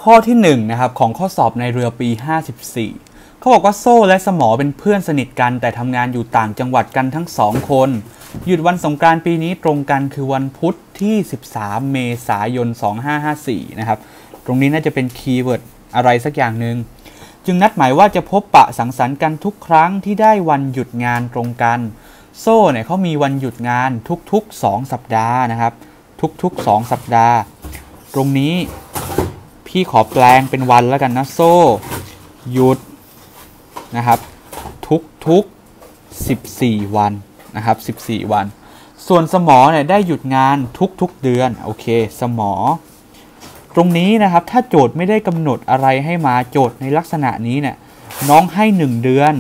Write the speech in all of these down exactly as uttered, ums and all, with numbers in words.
ข้อที่หนึ่งนะครับของข้อสอบในเรือปีห้าสิบสี่เขาบอกว่าโซ่และสมอเป็นเพื่อนสนิทกันแต่ทำงานอยู่ต่างจังหวัดกันทั้งสองคนหยุดวันสงกรานต์ปีนี้ตรงกันคือวันพุธที่สิบสามเมษายนสองพันห้าร้อยห้าสิบสี่นะครับตรงนี้น่าจะเป็นคีย์เวิร์ดอะไรสักอย่างหนึ่งจึงนัดหมายว่าจะพบปะสังสรรค์กันทุกครั้งที่ได้วันหยุดงานตรงกันโซ่เนี่ยเขามีวันหยุดงานทุกๆสองสัปดาห์นะครับทุกๆสองสัปดาห์ตรงนี้พี่ขอแปลงเป็นวันแล้วกันนะโซ่หยุดนะครับทุกๆสิบสี่วันนะครับสิบสี่วันส่วนสมอเนี่ยได้หยุดงานทุกๆเดือนโอเคสมอตรงนี้นะครับถ้าโจทย์ไม่ได้กำหนดอะไรให้มาโจทย์ในลักษณะนี้เนี่ยน้องให้หนึ่งเดือน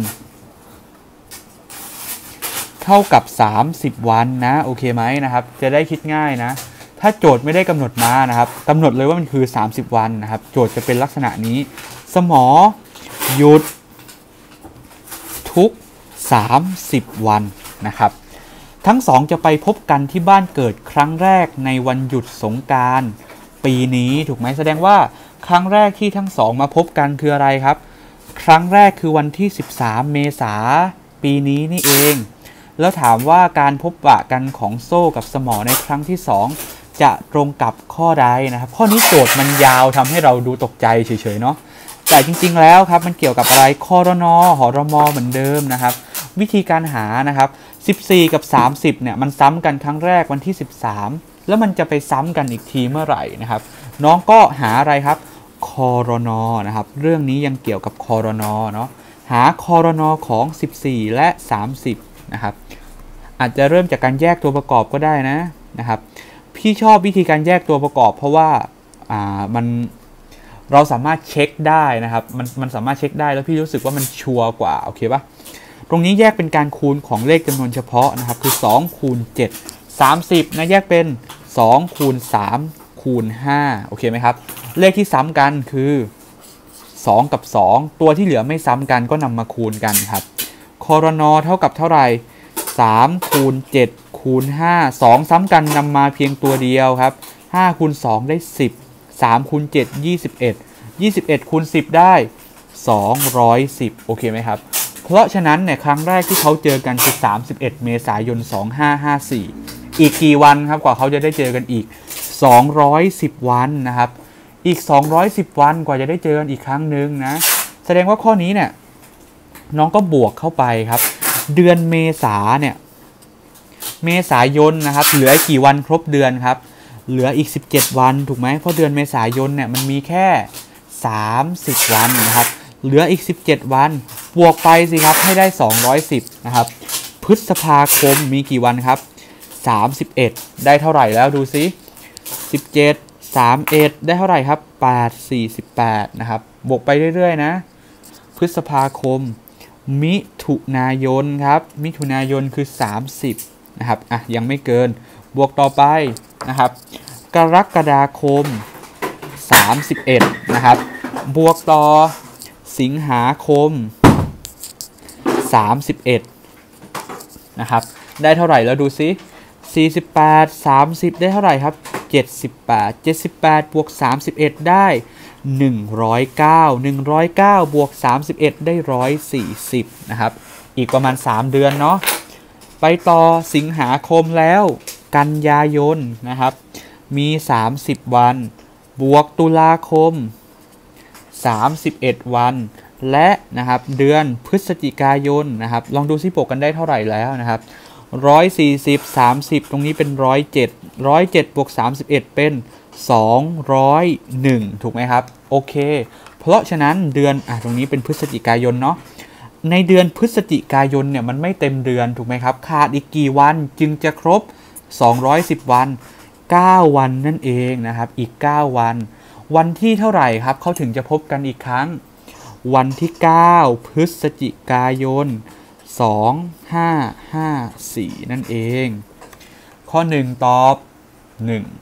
เท่ากับสามสิบวันนะโอเคไหมนะครับจะได้คิดง่ายนะถ้าโจทย์ไม่ได้กำหนดมานะครับกำหนดเลยว่ามันคือสามสิบวันนะครับโจทย์จะเป็นลักษณะนี้สมอหยุดทุกสามสิบวันนะครับทั้งสองจะไปพบกันที่บ้านเกิดครั้งแรกในวันหยุดสงกรานต์ปีนี้ถูกไหมแสดงว่าครั้งแรกที่ทั้งสองมาพบกันคืออะไรครับครั้งแรกคือวันที่สิบสามเมษายนปีนี้นี่เองแล้วถามว่าการพบปะกันของโซ่กับสมอในครั้งที่สองจะตรงกับข้อใดนะครับข้อนี้โจทย์มันยาวทำให้เราดูตกใจเฉยๆเนาะแต่จริงๆแล้วครับมันเกี่ยวกับอะไรครนหรมเหมือนเดิมนะครับวิธีการหานะครับสิบสี่กับสามสิบเนี่ยมันซ้ำกันครั้งแรกวันที่สิบสามแล้วมันจะไปซ้ำกันอีกทีเมื่อไหร่นะครับน้องก็หาอะไรครับครนนะครับเรื่องนี้ยังเกี่ยวกับครนเนาะหาครนของสิบสี่และสามสิบนะครับอาจจะเริ่มจากการแยกตัวประกอบก็ได้นะนะครับพี่ชอบวิธีการแยกตัวประกอบเพราะว่าอ่ามันเราสามารถเช็คได้นะครับมันมันสามารถเช็คได้แล้วพี่รู้สึกว่ามันชัวร์กว่าโอเคปะตรงนี้แยกเป็นการคูณของเลขจำนวนเฉพาะนะครับคือสองคูณเจ็ด สามสิบนะแยกเป็นสองคูณสามคูณห้าโอเคไหมครับเลขที่ซ้ำกันคือสองกับสองตัวที่เหลือไม่ซ้ำกันก็นำมาคูณกันครับครนเท่ากับเท่าไหร่สามคูณเจ็ดคูณห้า สองซ้ำกันนำมาเพียงตัวเดียวครับห้าคูณสองได้สิบ สามคูณเจ็ด ยี่สิบเอ็ด ยี่สิบเอ็ดคูณสิบได้สองร้อยสิบโอเคไหมครับเพราะฉะนั้นเนี่ยครั้งแรกที่เขาเจอกันคือสามสิบเอ็ดเมษายนสองพันห้าร้อยห้าสิบสี่อีกกี่วันครับกว่าเขาจะได้เจอกันอีกสองร้อยสิบวันนะครับอีกสองร้อยสิบวันกว่าจะได้เจอกันอีกครั้งหนึ่งนะแสดงว่าข้อนี้เนี่ยน้องก็บวกเข้าไปครับเดือนเมษาเนี่ยเมษายนนะครับเหลือกี่วันครบเดือนครับเหลืออีกสิบเจ็ดวันถูกไหมเพราะเดือนเมษายนเนี่ยมันมีแค่สามสิบวันนะครับเหลืออีกสิบเจ็ดวันบวกไปสิครับให้ได้สองร้อยสิบนะครับพฤษภาคมมีกี่วันครับสามสิบเอ็ดได้เท่าไหร่แล้วดูซิสิบเจ็ด สามสิบเอ็ดได้เท่าไหร่ครับแปด สี่สิบแปดนะครับบวกไปเรื่อยๆนะพฤษภาคมมิถุนายนครับมิถุนายนคือสามสิบนะครับอ่ะยังไม่เกินบวกต่อไปนะครับกรกฎาคมสามสิบเอ็ดนะครับบวกต่อสิงหาคมสามสิบเอ็ดนะครับได้เท่าไหร่แล้วดูซิสี่สิบแปด สามสิบได้เท่าไหร่ครับเจ็ดสิบแปด เจ็ดสิบแปดบวกสามสิบเอ็ดได้หนึ่งร้อยเก้า หนึ่งร้อยเก้าบวกสามสิบเอ็ดได้หนึ่งร้อยสี่สิบนะครับอีกประมาณสามเดือนเนาะไปต่อสิงหาคมแล้วกันยายนนะครับมีสามสิบวันบวกตุลาคมสามสิบเอ็ดวันและนะครับเดือนพฤศจิกายนนะครับลองดูซิบวกกันได้เท่าไหร่แล้วนะครับหนึ่งร้อยสี่สิบ สามสิบตรงนี้เป็นหนึ่งร้อยเจ็ด หนึ่งร้อยเจ็ดบวกสามสิบเอ็ดเป็นสองร้อยเอ็ดถูกไหมครับโอเคเพราะฉะนั้นเดือนอ่ะตรงนี้เป็นพฤศจิกายนเนาะในเดือนพฤศจิกายนเนี่ยมันไม่เต็มเดือนถูกไหมครับขาดอีกกี่วันจึงจะครบสองร้อยสิบวันเก้าวันนั่นเองนะครับอีกเก้าวันวันที่เท่าไหร่ครับเขาถึงจะพบกันอีกครั้งวันที่เก้าพฤศจิกายนสองพันห้าร้อยห้าสิบสี่นั่นเองข้อหนึ่งตอบหนึ่ง